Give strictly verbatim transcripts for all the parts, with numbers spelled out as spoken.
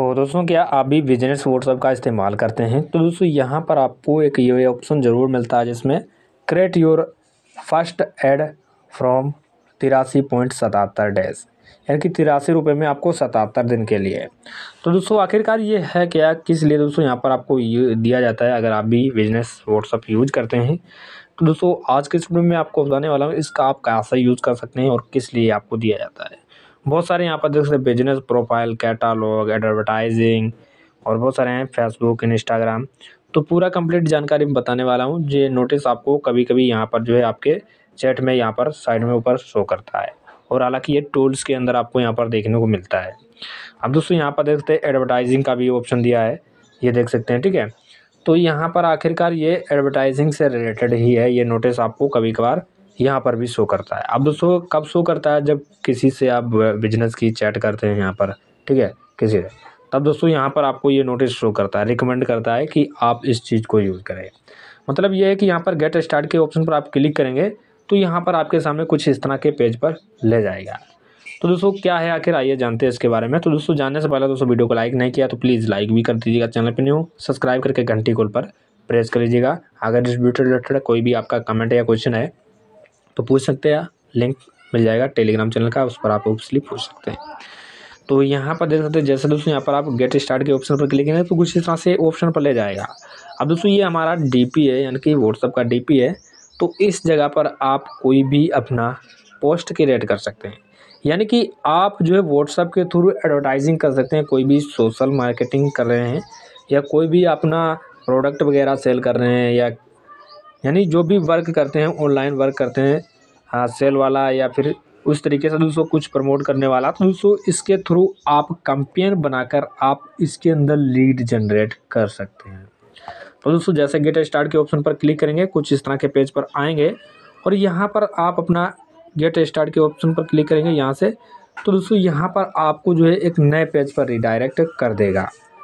तो दोस्तों क्या आप भी बिजनेस व्हाट्सएप का इस्तेमाल करते हैं? तो दोस्तों यहाँ पर आपको एक ये ऑप्शन ज़रूर मिलता है जिसमें create your first ad from तिरासी पॉइंट सतहत्तर डैश, यानी कि तिरासी रुपये में आपको सतहत्तर दिन के लिए। तो दोस्तों आखिरकार ये है क्या, किस लिए दोस्तों यहाँ पर आपको ये दिया जाता है अगर आप भी बिजनेस व्हाट्सएप यूज करते हैं? तो दोस्तों आज के इस वीडियो में आपको बताने वाला हूँ इसका आप कैसे यूज़ कर सकते हैं और किस लिए आपको दिया जाता है। बहुत सारे यहाँ पर देख सकते हैं बिजनेस प्रोफाइल, कैटालॉग, एडवर्टाइजिंग और बहुत सारे हैं फेसबुक, इंस्टाग्राम। तो पूरा कंप्लीट जानकारी मैं बताने वाला हूँ। ये नोटिस आपको कभी कभी यहाँ पर जो है आपके चैट में यहाँ पर साइड में ऊपर शो करता है और हालांकि ये टूल्स के अंदर आपको यहाँ पर देखने को मिलता है। अब दोस्तों यहाँ पर देख सकते हैं एडवर्टाइजिंग का भी ऑप्शन दिया है, ये देख सकते हैं, ठीक है। तो यहाँ पर आखिरकार ये एडवर्टाइजिंग से रिलेटेड ही है। ये नोटिस आपको कभी कभार यहाँ पर भी शो करता है। अब दोस्तों कब शो करता है? जब किसी से आप बिजनेस की चैट करते हैं यहाँ पर, ठीक है, किसी से, तब दोस्तों यहाँ पर आपको ये नोटिस शो करता है, रिकमेंड करता है कि आप इस चीज़ को यूज़ करें। मतलब ये है कि यहाँ पर गेट स्टार्ट के ऑप्शन पर आप क्लिक करेंगे तो यहाँ पर आपके सामने कुछ इस तरह के पेज पर ले जाएगा। तो दोस्तों क्या है आखिर, आइए जानते हैं इसके बारे में। तो दोस्तों जानने से पहले दोस्तों वीडियो को लाइक नहीं किया तो प्लीज़ लाइक भी कर दीजिएगा, चैनल पर न्यू हो सब्सक्राइब करके घंटी कॉल पर प्रेस कर लीजिएगा। अगर इस वीडियो रिलेटेड कोई भी आपका कमेंट या क्वेश्चन है तो पूछ सकते हैं, लिंक मिल जाएगा टेलीग्राम चैनल का, उस पर आप ऑब्वियसली पूछ सकते हैं। तो यहाँ पर देख सकते हैं जैसे दोस्तों यहाँ पर आप गेट स्टार्ट के ऑप्शन पर क्लिक करेंगे तो कुछ इस तरह से ऑप्शन पर ले जाएगा। अब दोस्तों ये हमारा डीपी है, यानी कि व्हाट्सएप का डीपी है। तो इस जगह पर आप कोई भी अपना पोस्ट क्रिएट कर सकते हैं, यानी कि आप जो है व्हाट्सएप के थ्रू एडवर्टाइजिंग कर सकते हैं। कोई भी सोशल मार्केटिंग कर रहे हैं या कोई भी अपना प्रोडक्ट वगैरह सेल कर रहे हैं, या यानी जो भी वर्क करते हैं, ऑनलाइन वर्क करते हैं, हाँ सेल वाला या फिर उस तरीके से दोस्तों कुछ प्रमोट करने वाला, तो दोस्तों इसके थ्रू आप कैंपेन बनाकर आप इसके अंदर लीड जनरेट कर सकते हैं। तो दोस्तों जैसे गेट स्टार्ट के ऑप्शन पर क्लिक करेंगे कुछ इस तरह के पेज पर आएंगे और यहाँ पर आप अपना गेट स्टार्ट के ऑप्शन पर क्लिक करेंगे यहाँ से, तो दोस्तों यहाँ पर आपको जो है एक नए पेज पर रिडायरेक्ट कर देगा।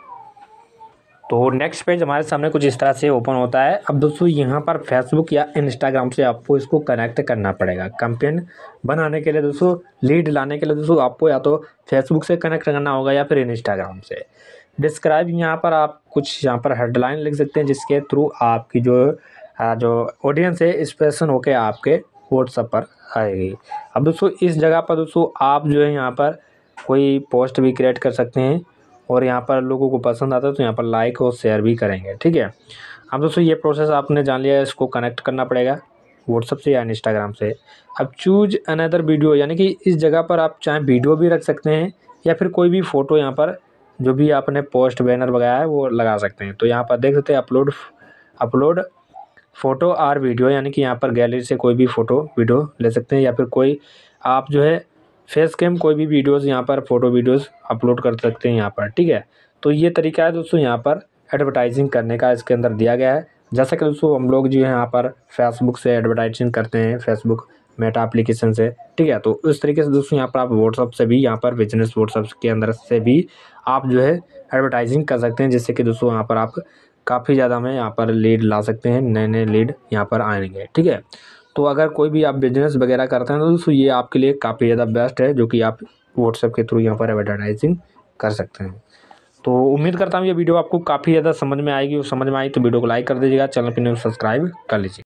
तो नेक्स्ट पेज हमारे सामने कुछ इस तरह से ओपन होता है। अब दोस्तों यहाँ पर फेसबुक या इंस्टाग्राम से आपको इसको कनेक्ट करना पड़ेगा। कैंपेन बनाने के लिए दोस्तों, लीड लाने के लिए दोस्तों आपको या तो फेसबुक से कनेक्ट करना होगा या फिर इंस्टाग्राम से। डिस्क्राइब यहाँ पर आप कुछ यहाँ पर हेडलाइन लिख सकते हैं जिसके थ्रू आपकी जो जो ऑडियंस है इंस्पिरेशन होकर आपके व्हाट्सएप पर आएगी। अब दोस्तों इस जगह पर दोस्तों आप जो है यहाँ पर कोई पोस्ट भी क्रिएट कर सकते हैं और यहाँ पर लोगों को पसंद आता है तो यहाँ पर लाइक और शेयर भी करेंगे, ठीक है। अब दोस्तों ये प्रोसेस आपने जान लिया है, इसको कनेक्ट करना पड़ेगा व्हाट्सएप से या इंस्टाग्राम से। अब चूज अनदर वीडियो, यानी कि इस जगह पर आप चाहे वीडियो भी रख सकते हैं या फिर कोई भी फ़ोटो यहाँ पर जो भी आपने पोस्ट बैनर लगाया है वो लगा सकते हैं। तो यहाँ पर देख सकते हैं अपलोड अपलोड फ़ोटो और वीडियो, यानी कि यहाँ पर गैलरी से कोई भी फ़ोटो वीडियो ले सकते हैं या फिर कोई आप जो है फेस कैम कोई भी वीडियोस यहाँ पर फोटो वीडियोस अपलोड कर सकते हैं यहाँ पर, ठीक है। तो ये तरीका है दोस्तों यहाँ पर एडवर्टाइजिंग करने का, इसके अंदर दिया गया है। जैसा कि दोस्तों हम लोग जो है यहाँ पर फेसबुक से एडवर्टाइजिंग करते हैं, फेसबुक मेटा एप्लीकेशन से, ठीक है। तो उस तरीके से दोस्तों यहाँ पर आप व्हाट्सअप से भी, यहाँ पर बिजनेस व्हाट्सअप के अंदर से भी आप जो है एडवर्टाइजिंग कर सकते हैं, जिससे कि दोस्तों यहाँ पर आप काफ़ी ज़्यादा में यहाँ पर लीड ला सकते हैं, नए नए लीड यहाँ पर आएंगे, ठीक है। तो अगर कोई भी आप बिजनेस वगैरह करते हैं तो दोस्तों ये आपके लिए काफ़ी ज़्यादा बेस्ट है, जो कि आप व्हाट्सएप के थ्रू यहाँ पर एडवर्टाइजिंग कर सकते हैं। तो उम्मीद करता हूँ ये वीडियो आपको काफ़ी ज़्यादा समझ में आएगी, और समझ में आई तो वीडियो को लाइक कर दीजिएगा, चैनल पर न्यू सब्सक्राइब कर लीजिए।